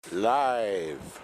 Live.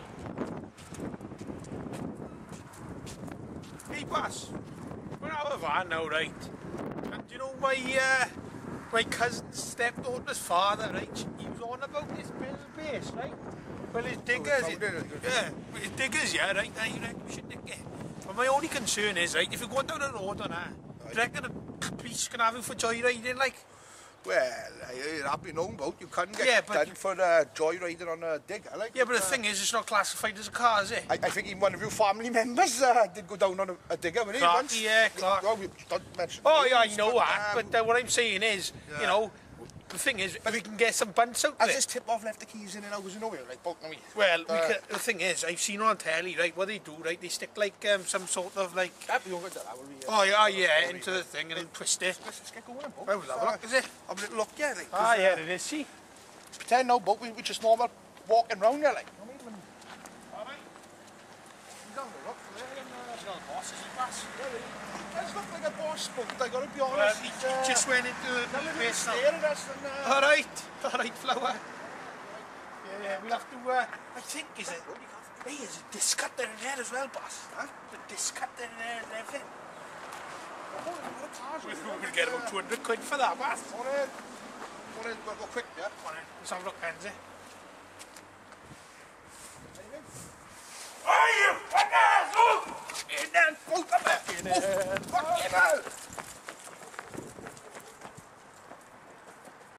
Hey boss, we're out of van now, right? And you know my cousin's stepdaughter's father, right? He was on about this Bill base, right? Well, his diggers, his diggers, yeah, right? You reckon we should dig it. But my only concern is, right, if you're going down the road on that, do you reckon the police can have you for joyriding, like? Well, I've been known about you can't get done for joyriding on a digger. Like, yeah, but the thing is, it's not classified as a car, is it? I think even one of your family members did go down on a digger, wasn't he? Clark, yeah, Clark. Well, don't mention Oh, names, yeah, I know that, but but what I'm saying is, you know, the thing is, we can get some bunts out of has it. this tip-off left the keys in and out, was nowhere, like, both me. Well, the thing is, I've seen on telly, right, what they do, right, they stick like some sort of like... Oh, yeah, into the thing and then twist it. Let's get going, Bob. Well, have a look, is it? Have a little look, yeah, like. Yeah, it is, see? Pretend no, but we just normal walking round there, like. Alright. He's having a look there, and little boss, is he, boss? Does look like a boss, but I gotta be honest. Well, he just went into the base now. Staring at us and, Alright, Flower. Yeah, we'll have to, I think, is it... Hey, there's a disc cutter in there as well, boss. Huh? The disc cutter in there and everything. We'll get about 200 quid for that, boss. We'll go quick, yeah? Let's have a look, Benzie.